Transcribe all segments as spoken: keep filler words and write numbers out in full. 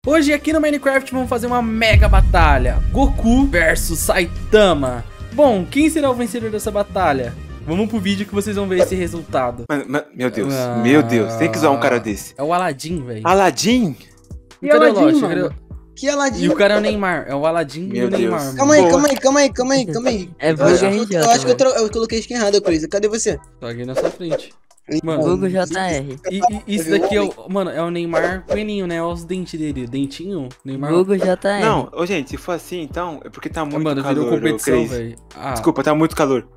Hoje aqui no Minecraft vamos fazer uma mega batalha, Goku versus Saitama. Bom, quem será o vencedor dessa batalha? Vamos pro vídeo que vocês vão ver esse resultado. Mano, mano, meu Deus, ah, meu Deus, tem que usar um cara desse. É o Aladdin, velho. Aladdin? E cadê o Lost? Cadê... Que Aladdin? E o cara é o Neymar, é o Aladdin e o Neymar. Mano. Calma aí, calma aí, calma aí, calma aí, calma aí. É eu acho, eu, eu acho que eu, tro... eu coloquei skin errado, Cris. Cadê você? Tô aqui na sua frente. Mano, Google J R. E, e isso daqui é o, mano, é o Neymar coelhinho, né? Olha os dentes dele, dentinho, Neymar. Google J R. Não, ô gente, se for assim, então, é porque tá muito mano, calor. Mano, virou competição, velho. Ah. Desculpa, tá muito calor.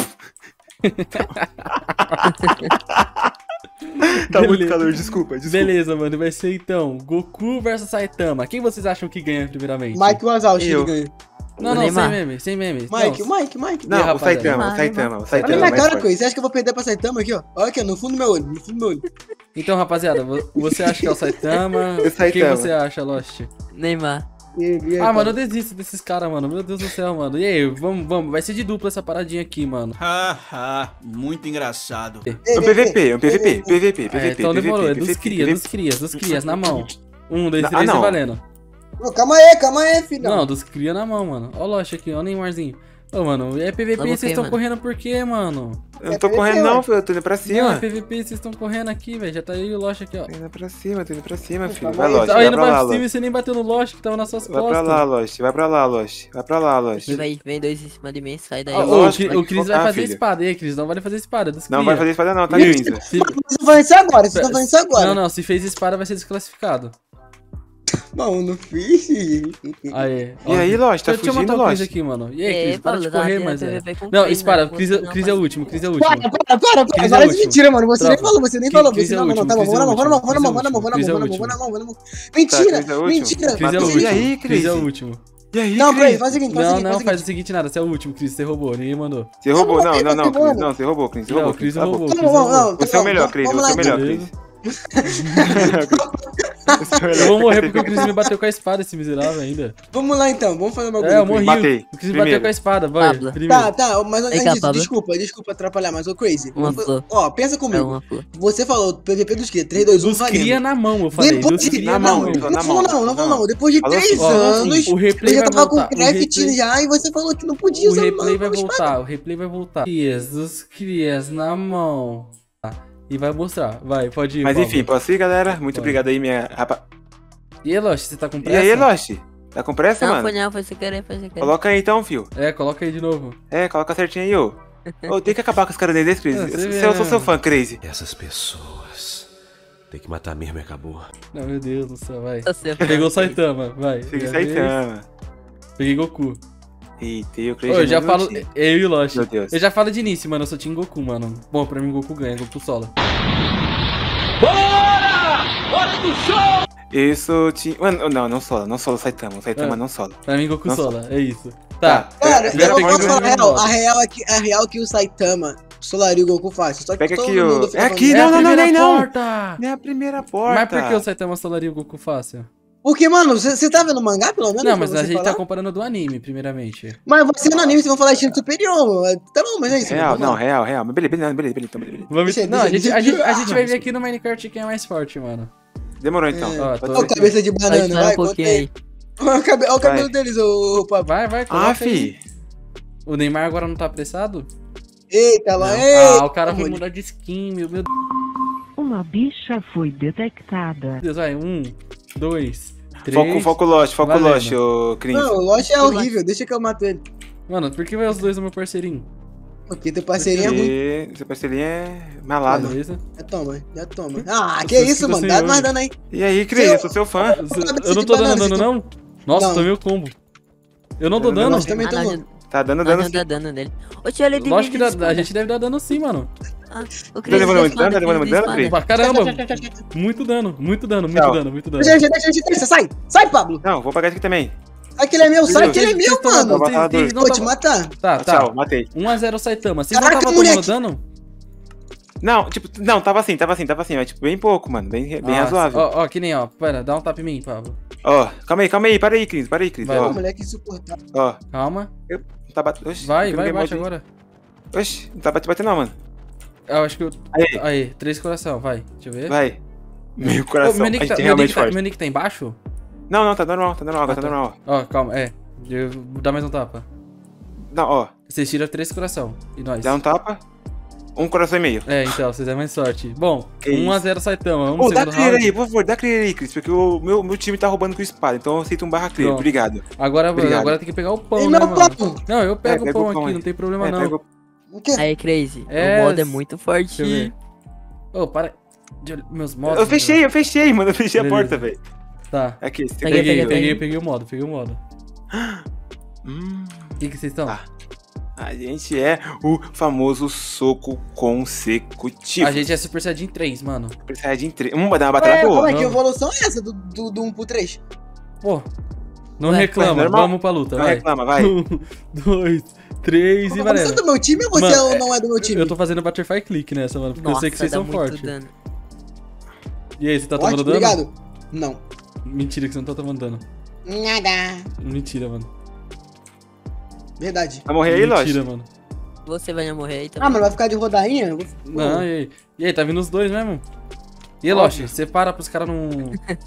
Tá Beleza. muito calor, desculpa, desculpa. Beleza, mano, vai ser então Goku versus Saitama. Quem vocês acham que ganha primeiramente? Mike Wazowski ele ganha. Não, não, sem meme, sem meme. Mike, não. Mike, Mike. Não, não o Saitama, o Saitama, o Saitama. Olha na cara, Coisa. Você acha que eu vou perder pra Saitama aqui, ó? Olha aqui, ó, no fundo do meu olho, no fundo do meu olho. Então, rapaziada, você acha que é o Saitama? O Saitama. Quem você acha, Lost? Neymar. E aí, e aí, ah, mano, eu desisto desses caras, mano. Meu Deus do céu, mano. E aí, vamos, vamos. Vai ser de dupla essa paradinha aqui, mano. Haha, muito engraçado. É um P V P, é um P V P, P V P, P V P. É, então demorou, é dos cria, dos crias, dos crias, na mão. Um, dois, três e valendo. Pô, calma aí, calma aí, filhão. Não, dos cria na mão, mano. Ó o Lost aqui, ó o Neymarzinho. Ô, mano, é P V P, vocês estão correndo por quê, mano? Eu não tô correndo não, filho, eu tô indo pra cima. Não, é P V P, vocês estão correndo aqui, velho. Já tá aí o Lost aqui, ó. Tô indo pra cima, tô indo pra cima, filho. Vai, Lost, tá vai indo pra lá, pra cima Lost. E você nem bateu no Lost que tava nas suas vai costas. Vai pra lá, Lost, vai pra lá, Lost. Vai pra lá, Lost. Vem, vem dois em cima de mim, sai daí. Ah, Lost, o, o Cris vai fazer filho. espada, e aí, Cris? Não vai fazer espada, dos Não cria. vai fazer espada não, tá cinza. Se... Vocês estão fazendo isso agora, vocês estão fazendo isso agora. Não, não, se fez espada vai ser desclassificado. Não, não fiz. Aí, e aí, Lost, tá deixa, fugindo, deixa eu matar o Cris Lost? aqui, mano. E aí, É, Cris, para de Paulo, correr, dá, mas dá, é... dá, dá, Não, dá, espera, dá, Cris dá, é, Cris é o último, Cris é o último. Para, para, para, para. Cris Agora é é último. mentira, mano. Você nem Tropa. falou, você nem falou. Cris Você é não, não, último, tá bom. Cris é Vou na mão, vou na mão, vou na mão, último, vou na mão, vou na Cris é mão, vou na mão, último. vou na mão, vou na mão. Mentira, Cris é último. mentira. Cris é o E último. aí, Cris Cris? é o último. E aí, Não, Cris, Cris? faz o seguinte, faz o Não, seguinte, não, faz o faz o seguinte. seguinte nada, você é o último, Cris, você roubou, ninguém mandou. Você roubou, não, Eu não, não, não Cris, roubei, não, você roubou, Cris, você Não, roubou. Cris Cris, roubou. Tá bom, não, não. Você é o melhor, Cris, você é o melhor, Cris. Eu vou morrer porque o Cris me bateu com a espada, esse miserável ainda. Vamos lá então, vamos fazer uma É, eu coisa. morri. Matei. O Cris me bateu com a espada, vai. Pablo. Primeiro. Tá, tá, mas antes cá, disso, Pablo. desculpa, desculpa atrapalhar, mas ô Crazy. Uma vamos- flor. Ó, pensa É comigo. uma flor. Você falou P V P dos quê? três, dois, um, Dos cria valendo. na mão, eu falei. Depois Dos de... cria na na mão, mão. então. Não falou não, não falou não. Depois de Falou três assim, ó, anos, o replay eu já vai tava com voltar, o craft replay- já e você falou que não podia O usar replay vai uma espada. voltar, o replay vai voltar. Crias, dos crias na mão. Tá. E vai mostrar, vai, pode ir. Mas Pablo. enfim, posso ir, galera? Muito Pode. obrigado aí, minha rapa... E aí, Lost, você tá com E pressa? aí, Lost? Tá com pressa, Não, mano? foi não, foi sem querer, foi sem querer. Coloca aí então, fio. É, coloca aí de novo. É, coloca certinho aí, ô. Ô, tem que acabar com os caras desse, Crazy. Ah, Eu, você sou- vê, eu sou né? seu fã, Crazy. Essas pessoas. Tem que matar mesmo e acabou. Não, meu Deus do céu, vai. Tá certo. Pegou o Saitama, vai. Fica Minha vez. Saitama. Peguei Goku. Eita, eu Ô, Crazy. eu já não falo, tinha. eu e o Lost. Meu Deus. Eu já falo de início, mano, eu sou Team Goku, mano. Bom, pra mim Goku ganha, Goku solo. Isso tinha. Mano, não, não solo, não solo o Saitama. O Saitama É. não solo. Pra mim Goku Não sola, é isso. Tá. Cara, Pega eu aqui posso o- falar a real. A real é que, a real é que o Saitama solaria o Goku fácil. Só que Pega todo aqui mundo o- fica é aqui, falando- É a não, não, não, primeira nem não. porta! É a primeira porta. Mas por que o Saitama solaria o Goku fácil? Porque, mano, você você tá vendo o mangá, pelo menos? Não, mas pra a você gente falar? tá comparando do anime, primeiramente. Mas você no anime, vocês vão falar estilo superior. Tá bom, mas é isso. Real, vamos lá. não, real, real. Mas beleza, beleza, beleza, beleza, então, beleza. Vamos... Deixa- Não, a deixa- gente, a, deixa- gente, a gente Ah, vai ver aqui no Minecraft quem é mais forte, mano. Demorou então. É. Ó, Pode tô- Olha o cabeça de Vai banana, esperar vai, um conta pouquinho aí. aí. Olha o cabe- olha o cabelo Vai. deles, ô Pablo. Vai, vai, coloca Ah, aí. fi. O Neymar agora não tá apressado? Eita, lá, Não. eita. Ah, o cara foi amor. mudar de skin, meu, meu Uma bicha foi detectada. Deus. Vai, um, dois, três... Foco, foco Lost, foco Valendo. Lost, ô Cris. Não, o Lost é horrível, deixa que eu mato ele. Mano, por que vai os dois no meu parceirinho? Porque teu parceirinho é ruim. Porque seu parceirinho é malado. Beleza? Já toma, já toma. Ah, que Vocês isso, ficam mano, sem dá olho. mais dano aí. E aí, Cris, eu sou seu fã. Eu não tô dando dano, não? Nossa, Não. tomei o combo. Eu não dou Não, dano? Nós também Ah, tamo. não, Tá dando não, dano não sim. dá dano nele. Ô tio, ele Lógico que dá, divide a gente deve dar dano sim, mano. Ah, o Tá levando muito dano? Tá levando muito dano, Cris? Cris? Pra caramba. Muito dano, muito dano, muito Tchau. dano, muito dano. Deixa, deixa, deixa, deixa, sai, sai, Pablo. Não, vou pagar isso aqui também. Sai que ele é meu, sai Deus. que ele é meu, Vocês tão- mano. vocês- vocês não Vou te tavam- matar. Tá, tá. Tchau, matei. um a zero Saitama. Vocês não Caraca, estavam tomando moleque. dano? Não, tipo, não, tava assim, tava assim, tava assim, mas tipo, bem pouco, mano, bem, bem Nossa, razoável. Ó, Ó, ó, que nem, ó. Pera, dá um tapa em mim, Pablo. calma aí, calma aí, para aí, Cris, para aí, Cris. Vai, Ó, Pô, moleque insuportável. ó, Calma. tá batendo. Oxi, Vai, eu vai, não bate ganhei agora. mod. Oxi, não tá batendo, batendo não, mano. Eu acho que eu... Aí, Aí, três coração, vai. Deixa eu ver. vai. Meu Ô, coração, meu a nick gente tá, é meu realmente nick tá, forte. meu nick tá embaixo? Não, não, tá normal, tá normal, agora Ah, tá tá. normal. Ó, calma, é. Eu- Dá mais um tapa. Não, ó, Vocês tiram três coração. E nós? dá um tapa, um coração e meio. É, então, vocês dão mais sorte. Bom, Que um a isso. zero Saitama. Vamos Ô, no dá segundo clear round. aí, por favor, dá clear aí, Cris, porque o meu, meu time tá roubando com espada, então eu aceito um barra clear, Pronto. obrigado. Agora, Obrigado. agora tem que pegar o pão, E né, meu mano? pão? Não, eu pego É, o pega pão o pão aqui, aí. não tem problema É, não. pega o- O quê? Aí, Crazy. É, O modo é muito forte. Deixa eu ver. Ô, para de olhar meus modos. Eu fechei, eu fechei, mano, eu fechei Beleza. a porta, velho. Tá. Aqui, você Peguei, Peguei, peguei, peguei, peguei. peguei o modo, peguei o modo. Hum, O que que vocês estão? Tá. a gente é o famoso soco consecutivo. A gente é Super Saiyajin três, mano. Precisa de entre... Hum, vai dar uma batalha Ué, como boa. é que vamos. evolução é essa do, do, do um pro três? Pô, não Ué, reclama, normal. vamos pra luta, Não vai. reclama, vai. Um, dois, três e Você valendo. é do meu time ou você Mano, é- não é do meu time? Eu tô fazendo Butterfly Click nessa, mano, porque Nossa, eu sei que vocês dá são muito fortes. dano. E aí, você tá Ótimo, tomando dano? obrigado. Não. Mentira que você não tá tomando dano. Nada. Mentira, mano. Verdade. Vai morrer aí, Mentira, lógico. mano. Você vai morrer aí Ah, também. mas vai ficar de rodainha? Eu vou- Não, e aí? E aí, tá vindo os dois mesmo? E aí, Óbvio. Loshi, você para pros caras não...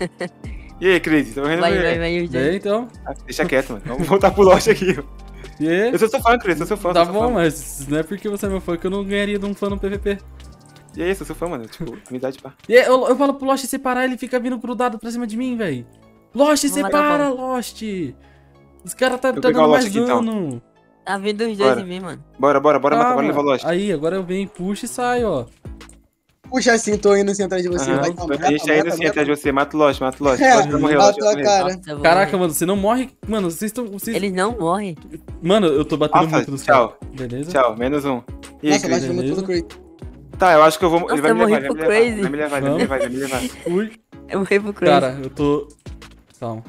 E aí, Cris, tá morrendo? Vai, mulher? vai, vai, os E dois. aí, então? Ah, deixa quieto, mano. Vamos voltar pro Lost aqui. E aí? Eu sou seu fã, Cris, eu sou seu fã. Tá sou seu bom, fã. mas não é porque você é meu fã que eu não ganharia de um fã no P V P. E aí, eu sou seu fã, mano. Tipo, amizade, pá. E aí, eu, eu falo pro Lost separar, ele fica vindo grudado pra cima de mim, velho. Lost, Não vai dar separa, Lost. Os caras tá, Eu tá pegar o dando Lost mais aqui, então. dano. Tá vindo os dois Bora. em mim, mano. Bora, bora, bora, matar, Calma. bora levar o Lost. Aí, agora eu venho, puxo e saio, ó. Puxa assim, tô indo assim atrás de você. Aham. Vai tomar. A gente ainda assim atrás de você, mata o Lost, mata o Lost. É, Lost vai morrer, a Lost vai tua morrer. cara. Nossa, eu vou Caraca, morrer. mano, você não morre. Mano, vocês estão. Vocês... Eles não morrem. Mano, eu tô batendo Nossa, muito nos tchau. caras. Beleza? Tchau, menos um. E aí, Nossa, Cris? nós fomos tudo crazy. Tá, eu acho que eu vou. Ele Nossa, vai me eu levar, morri ele vai me pro levar. Crazy. Vai me levar, vai me levar, vai me levar. Ui. Eu morri pro Crazy. Cara, eu tô. Calma.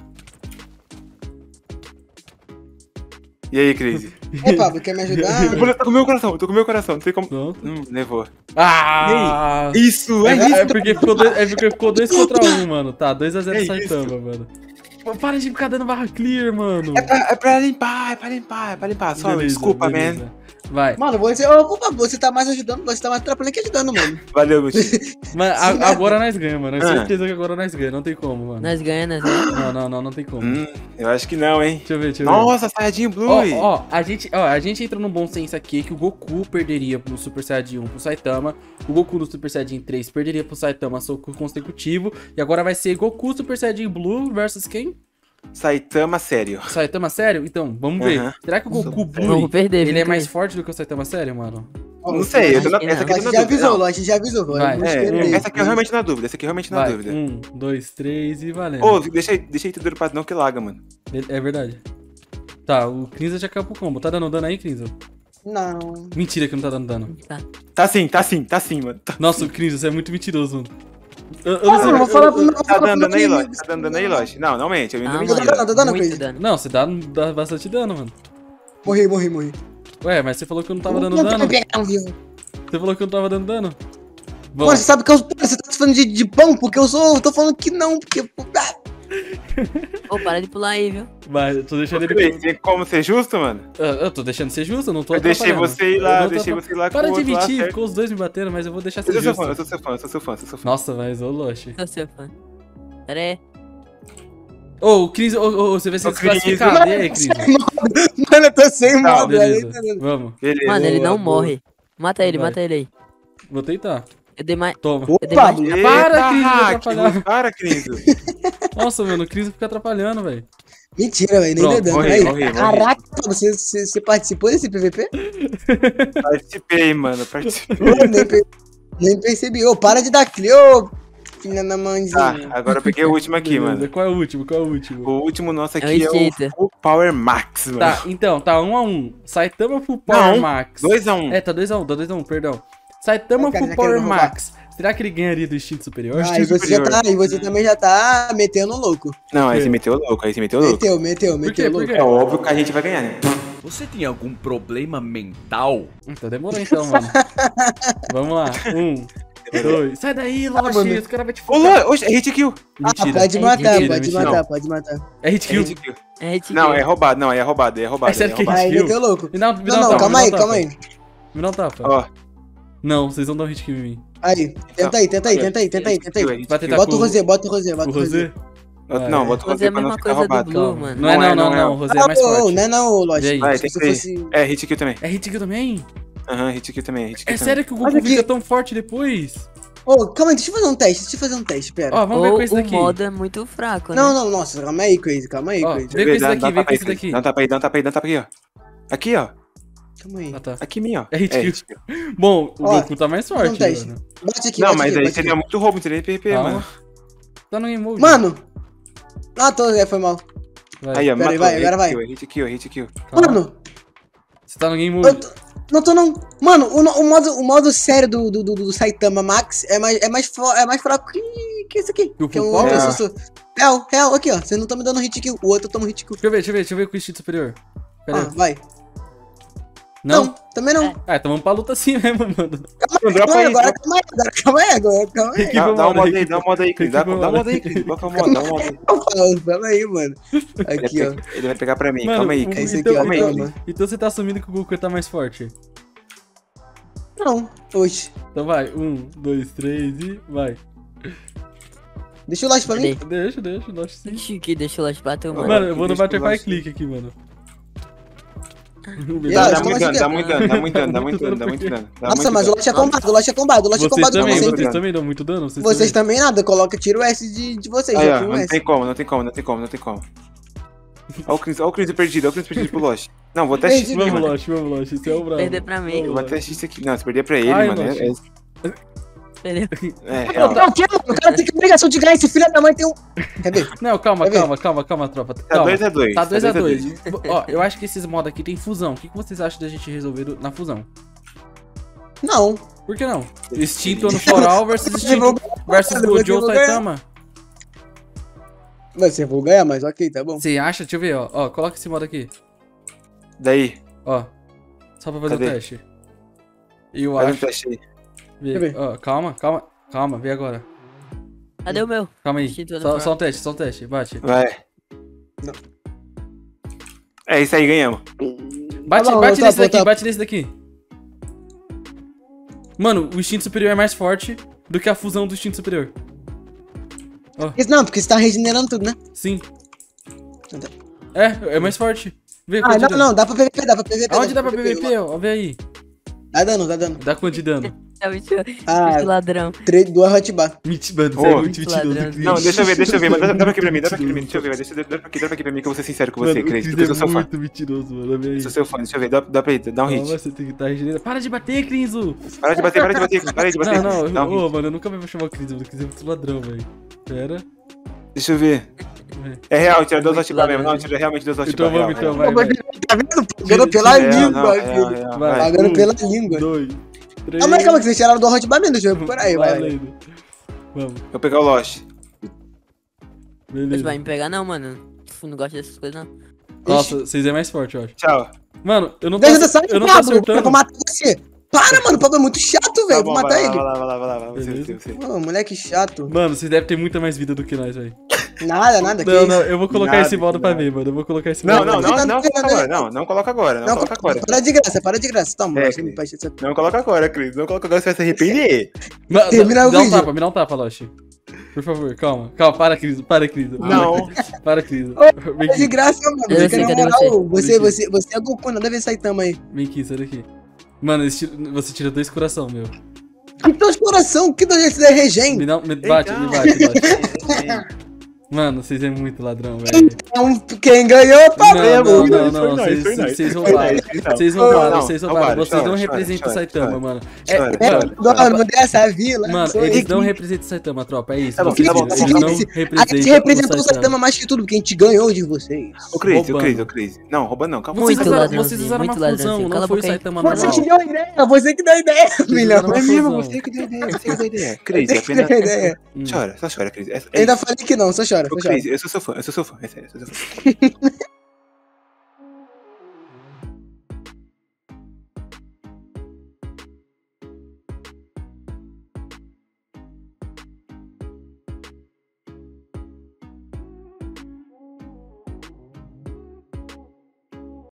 E aí, Cris? Ô, Pablo, quer me ajudar? Eu tô com o meu coração, eu tô com o meu coração, não tem como. Pronto. Hum, levou. Ah! Isso, É, é isso. é porque ficou dois, é porque ficou dois contra um, mano. Tá, dois a zero É Saitama, mano. Pô, para de ficar dando barra clear, mano. É pra, é pra limpar, é pra limpar, é pra limpar. Só, Beleza, desculpa, beleza. man. Vai. Mano, você, ô, Pablo, você tá mais ajudando, você tá mais atrapalhando que ajudando, mano. Valeu, meu time. Mas a- agora nós ganhamos, mano. É Ah. certeza que agora nós ganhamos. Não tem como, mano. Nós ganhamos, nós ganhamos. Não, não, não, não tem como. Hum, eu acho que não, hein. Deixa eu ver, deixa eu ver. Nossa, Saiyajin Blue. Ó, ó, a gente, ó, a gente entra num bom senso aqui que o Goku perderia pro Super Saiyajin um pro Saitama, o Goku no Super Saiyajin três perderia pro Saitama soco consecutivo, e agora vai ser Goku Super Saiyajin Blue versus quem? Saitama sério. Saitama sério? Então, vamos ver. Aham. Será que o Goku Blue, Vamos perder, ele é viu, mais Crazy? forte do que o Saitama sério, mano? Não sei, eu tô na, Acho que essa aqui A eu tô gente na já dúvida. avisou, Não. a gente já avisou. Vai, Vai, É, essa aqui eu realmente na dúvida, essa aqui eu realmente na Vai, dúvida. um, dois, três e valendo. Ô, deixa aí, deixa aí tudo pra não que laga, mano. É verdade. Tá, o Krinza já caiu pro combo. Tá dando dano aí, Krinza? Não. Mentira que não tá dando dano. Tá. Tá sim, tá sim, tá sim, mano. Tá, Nossa, o Krinza, você é muito mentiroso, mano. Eu, eu Não, não sei. não vou eu- falar eu- pro meu tá dando dano aí, amigo. Lost? Tá dando dano aí, Lost? Não, não mente, eu ainda Ah, me Tô mano, dando, tô dando, muito Crazy. dano. Não, você dá, dá bastante dano, mano. Morri, morri, morri. Ué, mas você falou que eu não tava dando Não dano. vai pegar um vivo. Você falou que eu não tava dando dano. Bom, Mano, você sabe que eu, você tá falando de, de pão? Porque eu sou, eu tô falando que não, porque... Ah, Ô, para de pular aí, viu? vai, eu tô deixando ele. Peraí, tem como ser justo, mano? Eu, eu tô deixando ser justo, eu não tô Eu deixei atrapalhando. você ir Eu lá, não tô deixei atrap- você ir lá com Para o de outro lá, mentir, certo? ficou os dois me batendo, mas eu vou deixar Eu ser sou seu justo. fã, eu sou seu fã, eu sou seu fã, eu sou seu fã. Nossa, mas ô Lost. Sou seu fã. Pera aí. Ô, o Cris, ô, ô, você vai ser Ô, Cris, desclassificado. E aí, Cris? Mano, eu tô sem Tá, modo, aí, Beleza, entendeu? vamos. Beleza. Mano, ele Boa, não boa. morre. Mata ele, Vai. mata ele aí. Vou tentar. Eu dei mais. Toma. Ô, Eu dei mais- Pablo, Eita, Para, Cris, vai hack, atrapalhar. Para, Cris. Nossa, mano, o Cris fica atrapalhando, velho. mentira, velho, nem Pronto, dedando. morri, Aí, morri, morri. caraca, você, você, você participou desse P V P? Participei, mano, participei. Ô, nem, per- nem percebi. Ô, para de dar clear, ô, filha da Tá, mãezinha. agora eu peguei o último aqui, Beleza, mano. Qual é o último? Qual é o último? O último nosso É aqui é o o Cheetah. Full Power Max, mano. Tá, então, tá um a um. Saitama Full Power Não, Max. dois a um. É, tá dois a um, tá dois a um, perdão. Saitama Ai, cara, Full já Power quero roubar. Max. Será que ele ganharia do instinto superior? Ah, e você, já superior. tá, e você também já tá metendo louco. Não, aí quê? você meteu louco, aí você meteu louco. Meteu, meteu, Por meteu quê? Por louco. quê? É óbvio que a gente vai ganhar, né? Você tem algum problema mental? Então demorou então, mano. Vamos lá. Um, dois. Sai daí, Lost. mano. Os caras vão te Ô, focar. Lô, oxe, é hit kill. Ah, Mentira. pode É matar, mentira, pode mentira. matar, pode matar. É hit É kill. hit kill. É hit Não, kill. é roubado, não, é roubado, é roubado. É sério é que é roubado. Aí, kill. meteu louco. Me dá, me dá Não, um não, tapa, calma me aí, dá um calma tapa. aí. Me dá um tapa. Ó, Não, vocês não dão hit kill em mim. Aí, tenta aí, tenta aí, tenta aí, tenta aí, tenta aí. é hit Vai kill. tentar Bota com o Rosé, bota o Rosé, bota o o Rosé. Rosé. Vai. Não, bota o Fazer Rosé a pra não mesma ficar coisa do roubado. Blue, Calma. mano. Não é não, não, Não é, não. não. O Rosé é mais Ô, forte. não é não, Vê aí. lógico. Vai, Se tem você que ir. fosse... É, hit kill também. É hit kill também? Aham, hit kill também, hit kill É também. sério que o Goku Olha aqui. fica tão forte depois? Ô, calma aí, deixa eu fazer um teste, deixa eu fazer um teste, pera. Ó, vamos ver Ou com esse o daqui. modo é muito fraco, né? Não, não, nossa, calma aí, Crazy, calma aí, Ó, Crazy. vem com esse Dá- daqui, dá um vem tapa com aí, esse Cris. daqui. Dá um tapa aí, dá um tapa aí, dá um tapa aqui, ó. Aqui, ó. Calma aí. Ah, tá. Aqui em mim, ó. É hit kill. hit kill. Bom, o Ó, Goku tá mais Faz um forte, teste. mano. Bate aqui, Não, bate mas aqui, aí bate seria aqui. muito roubo, não seria P V P, Calma. mano. Tá no game mode. Mano! Ah, tô, é, foi mal. Vai, Aí, ó, Pera aí, matou. vai, agora vai. Hit kill, hit kill, hit kill. calma. Mano, Você tá no game eu mode. tô, não tô não. Mano, o, no- o modo, o modo sério do, do, do, do Saitama Max é mais, é mais, fo- é mais fraco que, que esse aqui. Que o Que é um Full outro Power? sussurro. Real, real, aqui ó. Vocês não estão me dando hit kill. O outro toma hit kill. Deixa eu ver, deixa eu ver, deixa eu ver com o instinto superior. Pera Ah, aí. vai. Não? Não, também não. Ah, então vamos pra luta assim mesmo, mano. Não, dropa Calma aí, aí, agora, dropa. calma aí, agora, calma aí, agora, calma aí. Que Dá, vamos dá uma lá, moda aí, que- dá uma moda aí, Cris. que Dá, vamos dá lá. uma moda aí, Cris. Qual que é o modo? Dá uma moda aí. Eu falo, calma aí, mano. Ele Aqui, ó. vai pegar- Ele vai pegar pra mim, Mano, calma aí, o- Cris. Esse então, aqui, ó, calma aí, então, calma. Cris. então você tá assumindo que o Goku tá mais forte. Não, oxe. Então vai, um, dois, três e vai. Deixa o like pra mim. Cadê? Deixa, deixa, deixa sim. Ixi, que deixa o Lost bater o Mano, Mano, eu vou no deixa eu Butterfly lá, Click aqui, mano. E Dá, aí, dá como muito assim, dano, dá cara? muito dano, dá muito dano, dá muito dano, dá muito dano. dá Nossa, muito mas o dano. Lost é combado, o Lost é combado, o Lost é Vocês combado com também, vocês. vocês também dão muito dano? Vocês, Vocês também? também nada, coloca, tira o S de, de vocês, Aí, já ó, tem um não S. tem como, não tem como, não tem como, não tem como, não tem como. Olha o Cris, olha o Cris perdido, olha o Cris perdido pro Lost. Não, vou até assistir isso aqui, Vamos, mano. Lost, vamos, Lost. Isso é o bravo. Perder pra mim. Eu Vamos, vou até Lost. assistir isso aqui. Não, se perder pra ele, Ai, mano. Lost. É, Perdeu. é, é Não, real. não, que, mano? O cara tem que obrigação de ganhar, esse filho da mãe tem um... Quer ver? Não, calma, Vai ver. calma, calma, calma, tropa. Tá Calma. dois a dois. Tá dois a dois. Ó, eu acho que esses modos aqui tem fusão. O que que vocês acham da gente resolver do- na fusão? Não. Por que não? Instinto no Floral versus Você Instinto vou- versus você Gojo vou ganhar. Saitama. Mas você vou ganhar, mas ok, tá bom. Você acha? Deixa eu ver, ó. Ó, coloca esse modo aqui. Daí, Ó. Só pra fazer o Cadê? teste. Eu faz um acho. teste aí. Vê, Deixa eu ó, calma, calma, calma, vê agora. Cadê o meu? Calma aí. Instinto no Só, Floral. só um teste, só um teste. Bate. Vai. Não. É isso aí, ganhamos. Bate, Tá bom, bate tá nesse bom, daqui, tá. bate nesse daqui. Mano, o instinto superior é mais forte do que a fusão do instinto superior. Isso não, porque você tá regenerando tudo, né? Sim. Então. É, é mais forte. Vê Ah, quanto de não, dano. não, dá pra P V P, dá pra P V P. Aonde dá pra P V P, ó? Ó, vê aí. Dá dano, dá dano. Dá quanto de dano? É muito, Ah, muito ladrão. três, duas hotbar. Mentira, mano, você é Ô, muito mentiroso. ladrão. Cris. Não, deixa eu ver, deixa eu ver. Mas dá, dá pra aqui pra mim, dá pra aqui pra mim. Deixa eu ver, deixa, dá pra aqui, dá pra aqui pra mim que eu vou ser sincero com você, Mano, o Cris. Cris Porque eu sou é seu fã. muito mentiroso, mano. Vê aí. Eu sou seu fã, deixa eu ver. Dá, dá pra ir, dá um Calma, hit. você tem que estar regenerando. Para de bater, Criso! Para de bater, para de bater, para de bater. Não, Dá não, um ô, hit. mano, eu nunca mais vou chamar o Cris, mano. O Cris é muito ladrão, velho. Pera. Deixa eu ver. Vê. É real, tira dois Muito hotbar mesmo. ladrão. Não, tira realmente dois hotbar. Então vamos, então, vai, Pô, vai. Tá vendo? Pagando pela Tira- Real, língua, não, real, filho. real, Vai. vai. Pagando Um, pela língua. Dois, três. Ah, mas calma que vocês tiraram do hotbar mesmo, deixa eu ver por aí, vai. vai. Valendo. Vamos, Eu vou pegar o Lost. Você beleza. vai me pegar não, mano. Não gosto dessas coisas não. Nossa, vocês é mais forte, eu acho. Tchau. Mano, eu não tô, Deixa eu sair, eu não tô Pablo, eu acertando. vou matar você. Para, mano, o Pablo é muito chato, Tá velho. bom, Vou matar vai lá, ele. vai lá, vai lá, vai lá, vai lá. Você, Beleza. você, você. Ô, moleque chato. Mano, vocês devem ter muita mais vida do que nós, velho. Nada, nada. que Não, isso? não, eu vou colocar Nada, esse modo pra nada. ver, mano. Eu vou colocar esse Não, modo não, pra ver. não, não Não, coloca agora. Não, não coloca agora. Não Não, coloca agora. para de graça, para de graça. Toma, É, mano, Cris. vai ser- Não coloca agora, Cris. Não coloca agora, você vai se arrepender. Ma- dá- Termina o Dá um vídeo. tapa, me dá um tapa, Loshi. Por favor, calma. Calma, para, Cris. Para, Cris. Não. Para, Cris. Vem É de aqui, graça, mano. Eu Você sei, na cadê moral, você, Vem aqui. você, você é Goku, nada a ver Saitama aí. vem aqui, sai daqui. Mano, esse tiro- você tira dois coração, meu. Que dois coração, que dois esse daí é regen. Me dá, me bate, me bate, bate. Mano, vocês é muito ladrão, velho. Então, quem ganhou, Não, Pablo. não, não, Foi nós, não, foi nós, vocês foi nós. vocês Foi roubaram. nós, então. Vocês roubaram, Não, vocês roubaram, roubaram. Vocês não chora, representam o chora, Saitama, chora. mano. É, Chora, É, mano, dono dessa vila. mano, sou eles eu. não representam o Saitama, tropa. É isso. Tá bom, vocês tá bom, viram. tá Eles bom. não A gente representam representou o o Saitama mais que tudo, porque a gente ganhou de vocês. Ô, Cris, ô, Roubando. Cris, ô, Cris. Não, rouba não, calma. Vocês Muito usaram, ladrãozinho, vocês usaram uma muito fusão, ladrãozinho. Cala não a foi o boca aí. Saitama Você normal. que deu a ideia, você que deu a ideia, milhão. usaram É uma mesmo, fusão. você que deu a ideia, você que deu a ideia. Cris, é Você que deu a apenas... ideia. Hum. Chora, só chora, Cris. É, é Eu ainda isso. falei que não, só chora, Ô, só chora. Cris, eu sou seu fã, eu sou seu fã, é sério, eu sou seu fã.